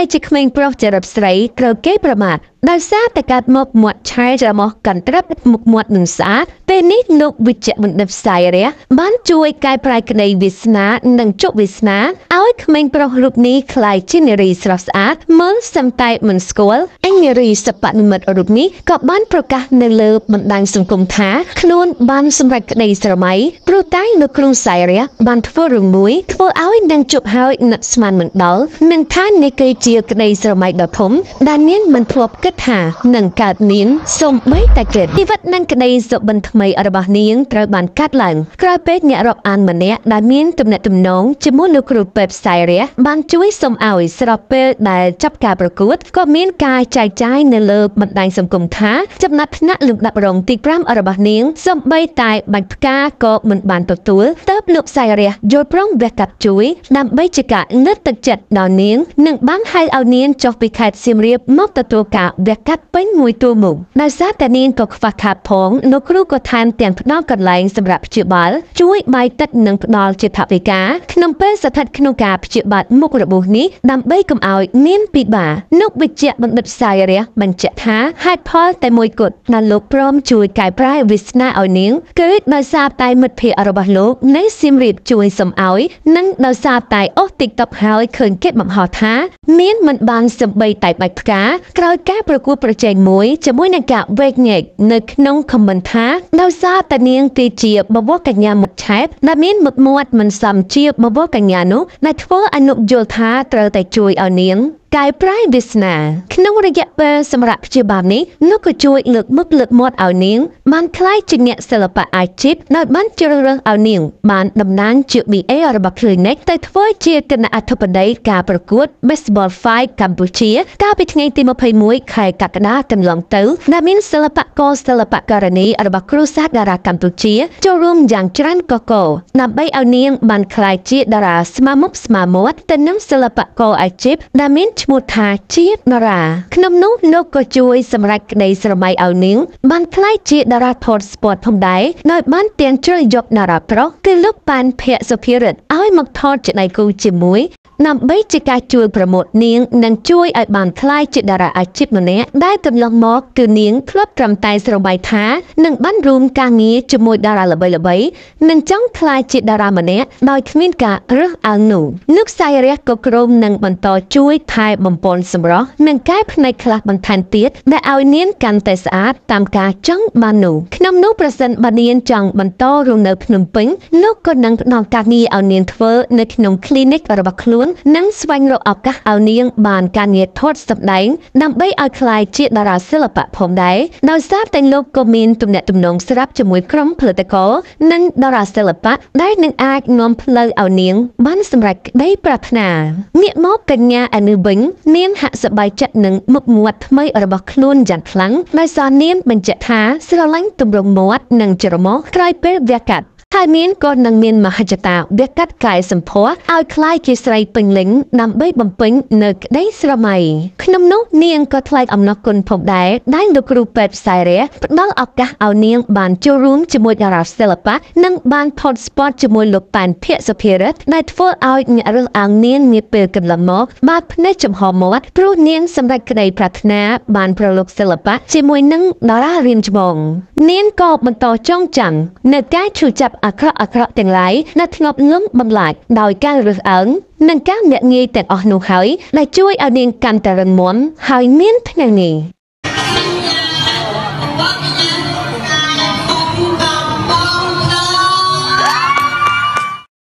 បែជាក្មេងប្រុសចរិតស្រីត្រូវគេប្រមាថដោយសារតែការមកមាត់ឆាយច្រមុះកាន់ត្រាប់មុខមាត់នឹងស្អាតពេលនេះលោកវិជ្ជបណ្ឌិតផ្សាយរះបានជួយកែប្រែក្តីវាសនានិងជោគវាសនាឲ្យក្មេងប្រុសរូបនេះคล้ายជានារីស្រស់ស្អាតមើលសំតែមិនស្គាល់អញនារីសពនិមិត្តរូបនេះក៏បានប្រកាសនៅលើបណ្ដាញសង្គមថាខ្លួនបានសម្រេចក្តីស្រមៃព្រោះតែលោកគ្រូផ្សាយរះបានធ្វើរឿងមួយធ្វើឲ្យនឹងជប់ហើយនឹកស្មានមិនដល់នឹងថានេះគឺជាក្តីស្រមៃដ៏ធំដែលនាងមិនធ្លាប់គិតថានឹងកើតមានសូម្បីតែគិតជីវិតនិងក្តីសុបិនថ្មីរបស់នាងត្រូវបានកាត់ឡើងក្រោយពេលអ្នករាប់អានម្នាក់ដែលមានទំនាក់ទំនងជាមួយលោកគ្រូពេទ្យផ្សាយរះបានជួយសុំឲ្យស្របពេលដែលចាប់ការប្រកួតក៏មានការចែកចាយនៅលើបណ្ដាញសង្គមថាចំណាត់ថ្នាក់លំដាប់រងទី5របស់នាងសូម្បីតែបាច់ផ្កាក៏មិនបានទទួលទើបលោកផ្សាយរះយល់ព្រមវះកាត់ជួយដើម្បីជាការលើកទឹកចិត្តដល់នាងនិងបានហៅឲ្យនាងចុះពីខេត្តសៀមរាបមកទទួលការវះកាត់ពេញមួយទួលមុខដោយសារតែនាងក៏ខ្វះខាតផងលោកគ្រូក៏ថែមទាំងផ្ដល់កន្លែងសម្រាប់ព្យាបាលជួយបាយទឹកនិងផ្ដល់ជាថវិកាក្នុងពេលស្ថិតក្នុងការព្យាបាលមុខរបួសនេះដើម្បីកុំឲ្យមានពិបាកលោកវិជ្ជបណ្ឌិតផ្សាយរះបញ្ជាក់ថាហេតុផលតែមួយគត់ដែលលោកព្រមជួយកែប្រែវាសនាឲ្យនាងគឺដោយសារតែមិត្តភ័ក្តិរបស់លោកនៅសៀមរាបជួយសុំឲ្យនិងដោយសារតែអូស TikTok ហើយឃើញគេបំហោះថាមានមិនបានសំបីតែបាច់ផ្កាក្រោយការប្រកួតប្រជែងមួយជាមួយនឹងការវែកញែកនៅក្នុងខមមិនថាដោយសារតែនាងគឺជាបវរកញ្ញាមុខឆែបដែលមានមុខមាត់មិនសមជាបវរកញ្ញានោះដែលធ្វើឲ្យលោកយល់ថាត្រូវតែជួយឲ្យនាងកែប្រែវាសនាក្នុងរយៈពេលសម្រាប់ព្យាបាលនេះលោកក៏ជួយលើកមុខលើកមាត់ឲ្យនាងបានคล้ายជាអ្នកសិល្បៈអាជីពដោយបានជ្រើសរើសឲ្យនាងបានតំណាងជា BA របស់ Clinic ទៅធ្វើជាគណៈអធិបតីការប្រកួត Baseball Fight កម្ពុជាកាលពីថ្ងៃទី21ខែកក្កដាកន្លងទៅដែលមានសិល្បករសិល្បករនីរបស់គ្រួសារតារាកម្ពុជាចូលរួមយ៉ាងច្រើនកកដើម្បីឲ្យនាងបានคล้ายជាតារាស្មើមុខស្មើមាត់ទៅនឹងសិល្បករអាជីពដែលមានឈ្មោះថាជាតារាក្នុងនោះលោកក៏ជួយសម្រេចក្តីស្រមៃឲ្យនាងបានคล้ายជាតារាថតស្ពតផងដែរដោយបានទាំងជ្រើសយកតារាប្រុសគឺលោកប៉ែនភ័ក្រសុភារិទ្ធឲ្យមកថតជាដៃគូជាមួយដើម្បីជាការជួយប្រម៉ូទនាងនិងជួយឲ្យបានคล้ายជាតារាអាជីពម្នាក់ដែលកន្លងមកគឺនាងធ្លាប់ត្រឹមតែស្រមៃថានឹងបានរួមការងារជាមួយតារាល្បីៗនិងចង់คล้ายជាតារាម្នាក់ដោយគ្មានការរើសអើងនោះលោកផ្សាយរះក៏ក្រុមនឹងបន្តជួយថែបំពន់សម្រស់និងកែផ្នែកខ្លះបន្ថែមទៀតដែលឲ្យនាងកាន់តែស្អាតតាមការចង់បាននោះក្នុងនោះប្រសិនបើនាងចង់បន្តរស់នៅភ្នំពេញលោកក៏នឹងផ្ដល់ការងារឲ្យនាងធ្វើនៅក្នុង Clinic របស់ខ្លួននិងស្វែងរកឱកាសឲ្យនាងបានការងារថតសម្ដែងដើម្បីឲ្យคล้ายជាតារាសិល្បៈផងដែរដោយសារតែលោកក៏មានទំនាក់ទំនងស្រាប់ជាមួយក្រុមផលិតករនិងតារាសិល្បៈដែលនឹងអាចនាំផ្លូវឲ្យនាងបានសម្រេចក្តីប្រាថ្នាងាកមកកញ្ញាអនុវិញនាងហាក់សប្បាយចិត្តនឹងមុខមាត់ថ្មីរបស់ខ្លួនយ៉ាងខ្លាំងដោយសារនាងបញ្ជាក់ថាស្រឡាញ់ទម្រង់មាត់និងច្រមុះក្រោយពេលវះកាត់ហើយមានក៏នឹងមានមហិច្ឆតាវះកាត់កាយសម្ផស្សឲ្យคล้ายជាស្រីពេញលេញដើម្បីបំពេញនៅក្តីស្រមៃក្នុងនោះនាងក៏ថ្លែងអំណរគុណផងដែរដែលលោកគ្រូពេទ្យផ្សាយរះផ្ដល់ឱកាសឲ្យនាងបានចូលរួមជាមួយតារាសិល្បៈនិងបានថតស្ពតជាមួយលោកប៉ែនភ័ក្រសុភារិទ្ធដែលធ្វើឲ្យអ្នករើសអើងនាងនាពេលកន្លងមកបានភ្នែកចំហមាត់ព្រោះនាងសម្រេចក្តីប្រាថ្នាបានប្រឡូកសិល្បៈជាមួយនឹងតារារៀមច្បងនាងក៏បន្តចងចាំនៅការឈឺចាប់អាក្រក់ទាំងឡាយដែលធ្លាប់លំបំលាច់ដោយការរើសអើងនិងការមាក់ងាយទាំងអស់នោះហើយដែលជួយឲ្យនាងកាន់តែរឹងមាំហើយមានថ្ងៃនេះ